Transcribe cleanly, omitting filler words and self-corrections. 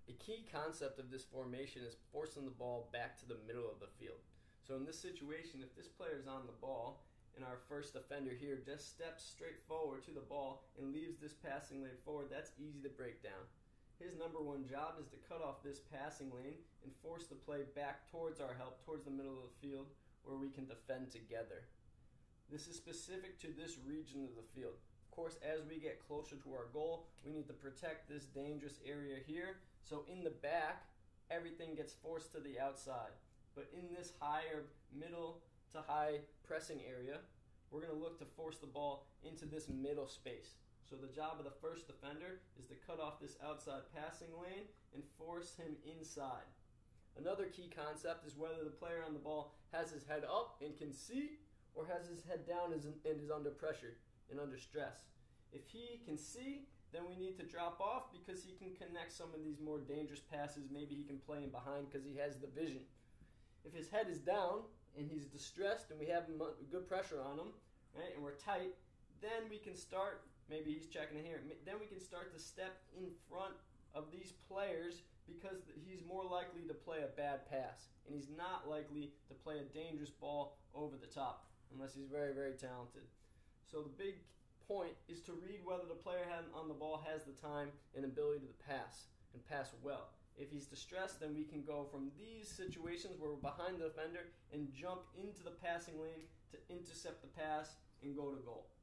A key concept of this formation is forcing the ball back to the middle of the field. So in this situation, if this player is on the ball and our first defender here just steps straight forward to the ball and leaves this passing lane forward, that's easy to break down. His number one job is to cut off this passing lane and force the play back towards our help, towards the middle of the field, where we can defend together. This is specific to this region of the field. Of course, as we get closer to our goal, we need to protect this dangerous area here. So in the back, everything gets forced to the outside. But in this higher middle to high pressing area, we're going to look to force the ball into this middle space. So the job of the first defender is to cut off this outside passing lane and force him inside. Another key concept is whether the player on the ball has his head up and can see, or has his head down and is under pressure and under stress. If he can see, then we need to drop off because he can connect some of these more dangerous passes. Maybe he can play in behind because he has the vision. If his head is down and he's distressed and we have good pressure on him, right, and we're tight, then we can start, maybe he's checking in here, then we can start to step in front of these players because he's more likely to play a bad pass and he's not likely to play a dangerous ball over the top unless he's very, very talented. So the big point is to read whether the player on the ball has the time and ability to pass and pass well. If he's distressed, then we can go from these situations where we're behind the defender and jump into the passing lane to intercept the pass and go to goal.